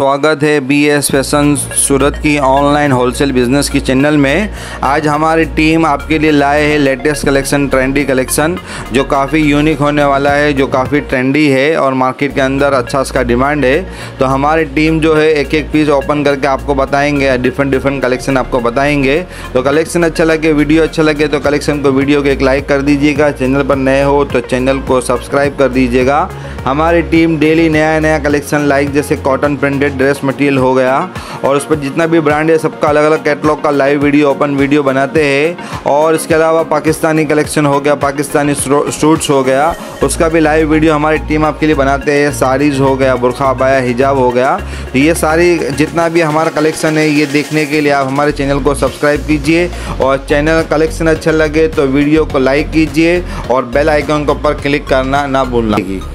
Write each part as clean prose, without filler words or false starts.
स्वागत है BS fashion Surat की ऑनलाइन होलसेल बिज़नेस की चैनल में। आज हमारी टीम आपके लिए लाए है लेटेस्ट कलेक्शन, ट्रेंडी कलेक्शन जो काफ़ी यूनिक होने वाला है, जो काफ़ी ट्रेंडी है और मार्केट के अंदर अच्छा इसका डिमांड है। तो हमारी टीम जो है एक एक पीस ओपन करके आपको बताएंगे, डिफरेंट कलेक्शन आपको बताएंगे। तो कलेक्शन अच्छा लगे, वीडियो अच्छा लगे तो कलेक्शन को वीडियो को एक लाइक कर दीजिएगा। चैनल पर नए हो तो चैनल को सब्सक्राइब कर दीजिएगा। हमारी टीम डेली नया कलेक्शन लाइक जैसे कॉटन प्रिंटेड ड्रेस मटेरियल हो गया और उस पर जितना भी ब्रांड है सबका अलग अलग कैटलॉग का लाइव वीडियो, ओपन वीडियो बनाते हैं। और इसके अलावा पाकिस्तानी कलेक्शन हो गया, पाकिस्तानी सूट्स हो गया, उसका भी लाइव वीडियो हमारी टीम आपके लिए बनाते हैं। साड़ीज़ हो गया, बुरखा, अबाया, हिजाब हो गया। तो ये सारी जितना भी हमारा कलेक्शन है ये देखने के लिए आप हमारे चैनल को सब्सक्राइब कीजिए और चैनल कलेक्शन अच्छा लगे तो वीडियो को लाइक कीजिए और बेल आइकन के ऊपर क्लिक करना ना भूलना।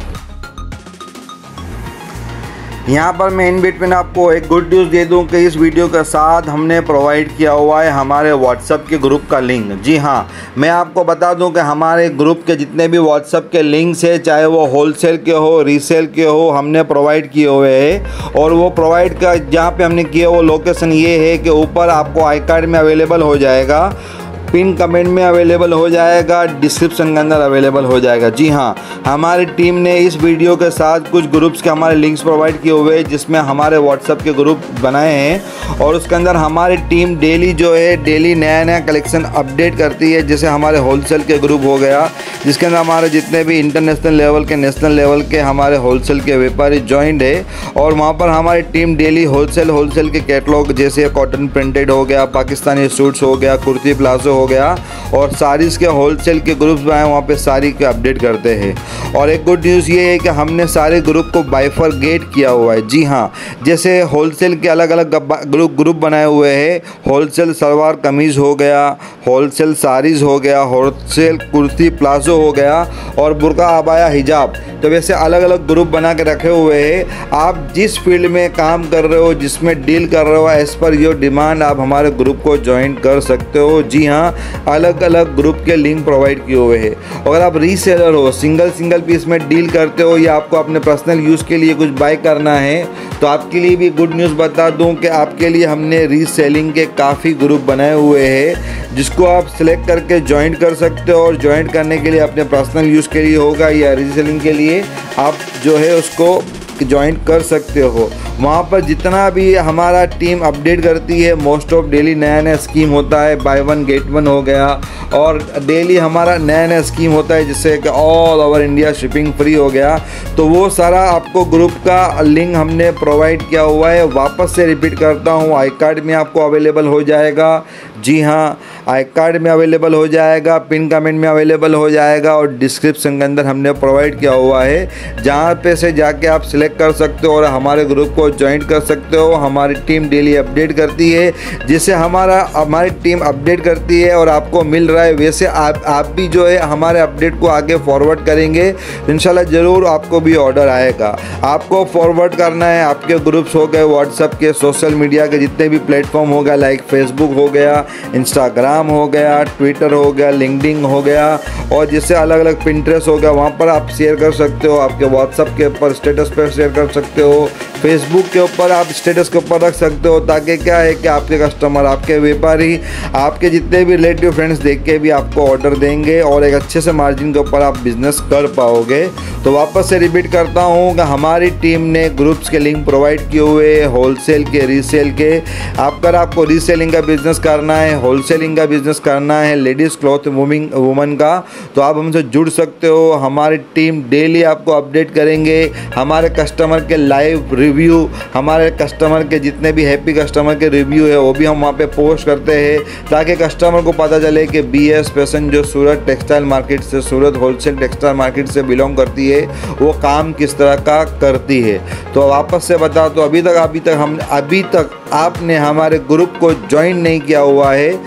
यहाँ पर मैं इन बिटवीन आपको एक गुड न्यूज़ दे दूँ कि इस वीडियो के साथ हमने प्रोवाइड किया हुआ है हमारे व्हाट्सएप के ग्रुप का लिंक। जी हाँ, मैं आपको बता दूं कि हमारे ग्रुप के जितने भी व्हाट्सएप के लिंक्स है, चाहे वो होलसेल के हो, रीसेल के हो, हमने प्रोवाइड किए हुए हैं। और वो प्रोवाइड का जहाँ पे हमने किया वो लोकेशन ये है कि ऊपर आपको आई कार्ड में अवेलेबल हो जाएगा, पिन कमेंट में अवेलेबल हो जाएगा, डिस्क्रिप्शन के अंदर अवेलेबल हो जाएगा। जी हाँ, हमारी टीम ने इस वीडियो के साथ कुछ ग्रुप्स के हमारे लिंक्स प्रोवाइड किए हुए हैं जिसमें हमारे व्हाट्सएप के ग्रुप बनाए हैं और उसके अंदर हमारी टीम डेली जो है डेली नया कलेक्शन अपडेट करती है। जैसे हमारे होलसेल के ग्रुप हो गया जिसके अंदर हमारे जितने भी इंटरनेशनल लेवल के, नेशनल लेवल के हमारे होलसेल के व्यापारी ज्वाइंट है और वहाँ पर हमारी टीम डेली होलसेल के कैटलॉग जैसे कॉटन प्रिंटेड हो गया, पाकिस्तानी सूट्स हो गया, कुर्ती प्लाजो हो गया और साड़ीज़ के होलसेल के ग्रुप्स बनाए, वहाँ पे साड़ी के अपडेट करते हैं। और एक गुड न्यूज़ ये है कि हमने सारे ग्रुप को बाइफरगेट किया हुआ है। जी हाँ, जैसे होलसेल के अलग अलग ग्रुप बनाए हुए हैं, होलसेल सलवार कमीज़ हो गया, होलसेल साड़ीज़ हो गया, होलसेल कुर्ती प्लाजो हो गया और बुरका, अबाया, हिजाब। तो वैसे अलग अलग ग्रुप बना के रखे हुए हैं। आप जिस फील्ड में काम कर रहे हो, जिसमें डील कर रहे हो, एज़ पर योर डिमांड आप हमारे ग्रुप को ज्वाइन कर सकते हो। जी हाँ, अलग अलग ग्रुप के लिंक प्रोवाइड किए हुए हैं। अगर आप रीसेलर हो, सिंगल पीस में डील करते हो या आपको अपने पर्सनल यूज़ के लिए कुछ बाय करना है तो आपके लिए भी गुड न्यूज़ बता दूं कि आपके लिए हमने रीसेलिंग के काफ़ी ग्रुप बनाए हुए हैं जिसको आप सिलेक्ट करके ज्वाइन कर सकते हो। और ज्वाइन करने के लिए अपने पर्सनल यूज़ के लिए होगा या रीसेलिंग के लिए आप जो है उसको ज्वाइन कर सकते हो। वहाँ पर जितना भी हमारा टीम अपडेट करती है, मोस्ट ऑफ डेली नया स्कीम होता है, बाय वन गेट वन हो गया और डेली हमारा नया स्कीम होता है जिससे कि all over India shipping free हो गया। तो वो सारा आपको ग्रुप का लिंक हमने प्रोवाइड किया हुआ है। वापस से रिपीट करता हूँ, आई कार्ड में आपको अवेलेबल हो जाएगा। जी हाँ, आई कार्ड में अवेलेबल हो जाएगा, पिन कमेंट में अवेलेबल हो जाएगा और डिस्क्रिप्शन के अंदर हमने प्रोवाइड किया हुआ है जहाँ पे से जाके आप सिलेक्ट कर सकते हो और हमारे ग्रुप को ज्वाइन कर सकते हो। हमारी टीम डेली अपडेट करती है, जिससे हमारी टीम अपडेट करती है और आपको मिल रहा है वैसे आप भी जो है हमारे अपडेट को आगे फॉरवर्ड करेंगे इंशाल्लाह ज़रूर आपको भी ऑर्डर आएगा। आपको फॉरवर्ड करना है आपके ग्रुप्स हो गए, व्हाट्सएप के, सोशल मीडिया के जितने भी प्लेटफॉर्म हो गया, लाइक फेसबुक हो गया, इंस्टाग्राम हो गया, ट्विटर हो गया, लिंक्डइन हो गया और जिससे अलग अलग पिंटरेस्ट हो गया, वहाँ पर आप शेयर कर सकते हो। आपके व्हाट्सएप के ऊपर स्टेटस पर शेयर कर सकते हो, फेसबुक के ऊपर आप स्टेटस के ऊपर रख सकते हो ताकि क्या है कि आपके कस्टमर, आपके व्यापारी, आपके जितने भी रिलेटिव फ्रेंड्स देख के भी आपको ऑर्डर देंगे और एक अच्छे से मार्जिन के ऊपर आप बिजनेस कर पाओगे। तो वापस से रिपीट करता हूँ कि हमारी टीम ने ग्रुप्स के लिंक प्रोवाइड किए हुए हैं, होलसेल के, रीसेल के। अगर आपको रीसेलिंग का बिजनेस करना है, होलसेलिंग का बिजनेस करना है, लेडीज़ क्लॉथ वुमन का, तो आप हमसे जुड़ सकते हो। हमारी टीम डेली आपको अपडेट करेंगे, हमारे कस्टमर के लाइव रिव्यू, हमारे कस्टमर के जितने भी हैप्पी कस्टमर के रिव्यू है वो भी हम वहाँ पे पोस्ट करते हैं ताकि कस्टमर को पता चले कि BS फैशन जो सूरत टेक्सटाइल मार्केट से, सूरत होलसेल टेक्सटाइल मार्केट से बिलोंग करती है वो काम किस तरह का करती है। तो वापस से बता तो अभी तक आपने हमारे ग्रुप को ज्वाइन नहीं किया हुआ है तो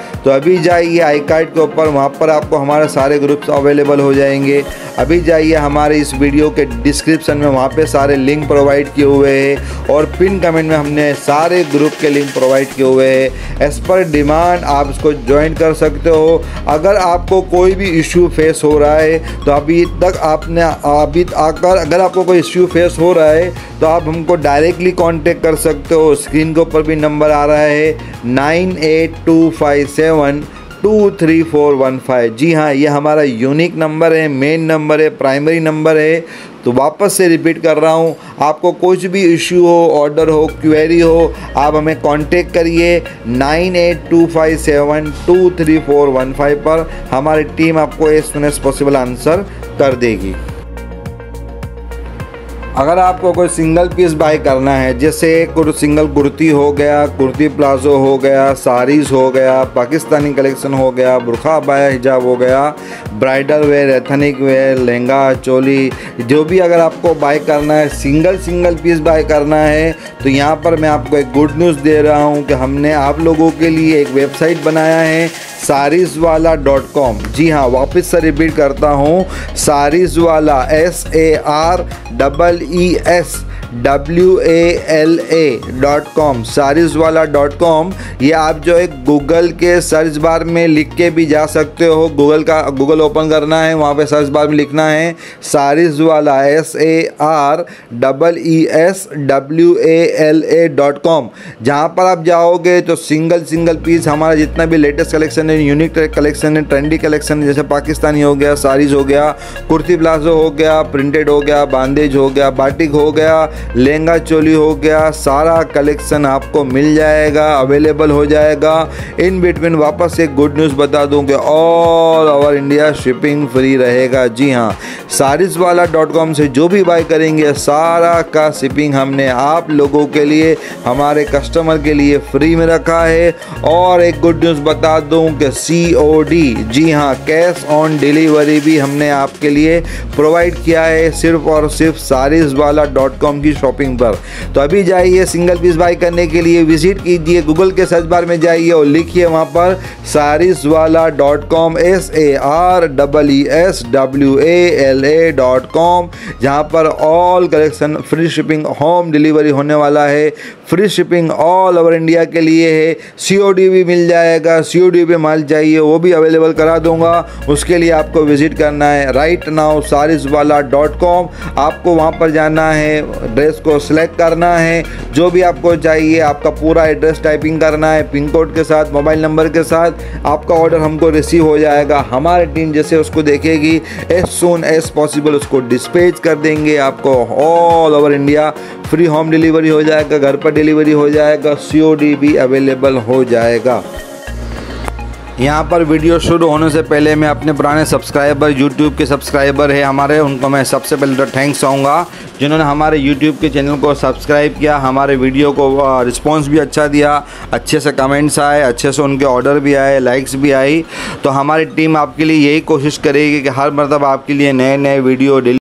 अभी जाइए आई कार्ड के ऊपर, वहाँ पर आपको हमारे सारे ग्रुप्स अवेलेबल हो जाएंगे। अभी जाइए हमारे इस वीडियो के डिस्क्रिप्शन में, वहाँ पे सारे लिंक प्रोवाइड किए हुए हैं और पिन कमेंट में हमने सारे ग्रुप के लिंक प्रोवाइड किए हुए हैं। एज़ पर डिमांड आप इसको ज्वाइन कर सकते हो। अगर आपको कोई भी इश्यू फेस हो रहा है तो अगर आपको कोई इश्यू फेस हो रहा है तो आप हमको डायरेक्टली कांटेक्ट कर सकते हो। स्क्रीन के ऊपर भी नंबर आ रहा है 9825723415। जी हाँ, ये हमारा यूनिक नंबर है, मेन नंबर है, प्राइमरी नंबर है। तो वापस से रिपीट कर रहा हूँ, आपको कुछ भी इश्यू हो, ऑर्डर हो, क्वेरी हो, आप हमें कांटेक्ट करिए 9825723415 पर। हमारी टीम आपको as soon as possible answer कर देगी। अगर आपको कोई सिंगल पीस बाय करना है, जैसे सिंगल कुर्ती हो गया, कुर्ती प्लाजो हो गया, साड़ीज़ हो गया, पाकिस्तानी कलेक्शन हो गया, बुरखा अबाया हिजाब हो गया, bridal wear, ethnic wear, lehenga, choli, जो भी अगर आपको बाय करना है, सिंगल पीस बाय करना है, तो यहाँ पर मैं आपको एक गुड न्यूज़ दे रहा हूँ कि हमने आप लोगों के लिए एक वेबसाइट बनाया है sareeswala.com। जी हाँ, वापस से रिपीट करता हूँ, sareeswala sareeswala.com, sareeswala.com। ये आप जो है गूगल के सर्च बार में लिख के भी जा सकते हो। गूगल ओपन करना है, वहाँ पे सर्च बार में लिखना है sareeswala sareeswala.com। जहाँ पर आप जाओगे तो सिंगल पीस हमारा जितना भी लेटेस्ट कलेक्शन है, यूनिक कलेक्शन है, ट्रेंडी कलेक्शन है, जैसे पाकिस्तानी हो गया, साड़ीज़ हो गया, कुर्ती प्लाजो हो गया, प्रिंटेड हो गया, बांदेज हो गया, बाटिक हो गया, लहंगा चोली हो गया, सारा कलेक्शन आपको मिल जाएगा, अवेलेबल हो जाएगा। इन बिटवीन वापस एक गुड न्यूज़ बता दूं कि all over India shipping free रहेगा। जी हाँ, sareeswala.com से जो भी बाय करेंगे सारा का शिपिंग हमने आप लोगों के लिए, हमारे कस्टमर के लिए फ्री में रखा है। और एक गुड न्यूज़ बता दूं कि COD, जी हाँ, कैश ऑन डिलीवरी भी हमने आपके लिए प्रोवाइड किया है, सिर्फ और सिर्फ sareeswala.com की शॉपिंग पर। तो अभी जाइए, सिंगल पीस बाय करने के लिए विजिट कीजिए, गूगल के सर्च बार में जाइए और लिखिए वहाँ पर sareeswala.com, sareeswala.com, जहाँ पर all collection free shipping, home delivery होने वाला है। Free shipping all over India के लिए है। COD भी मिल जाएगा, COD पे माल चाहिए वो भी अवेलेबल करा दूंगा। उसके लिए आपको विजिट करना है राइट नाउ sareeswala.com। आपको वहाँ पर जाना है, ड्रेस को सिलेक्ट करना है, जो भी आपको चाहिए, आपका पूरा एड्रेस टाइपिंग करना है, पिन कोड के साथ, मोबाइल नंबर के साथ, आपका ऑर्डर हमको रिसीव हो जाएगा। हमारी टीम जैसे उसको देखेगी, एज सून एज पॉसिबल उसको डिस्पैच कर देंगे। आपको all over India free home delivery हो जाएगा, घर पर डिलीवरी हो जाएगा, COD भी अवेलेबल हो जाएगा। यहाँ पर वीडियो शुरू होने से पहले मैं अपने पुराने सब्सक्राइबर, YouTube के सब्सक्राइबर है हमारे, उनको मैं सबसे पहले तो थैंक्स कहूँगा जिन्होंने हमारे YouTube के चैनल को सब्सक्राइब किया, हमारे वीडियो को रिस्पांस भी अच्छा दिया, अच्छे से कमेंट्स आए, अच्छे से उनके ऑर्डर भी आए, लाइक्स भी आई। तो हमारी टीम आपके लिए यही कोशिश करेगी कि हर मर्तबा आपके लिए नए वीडियो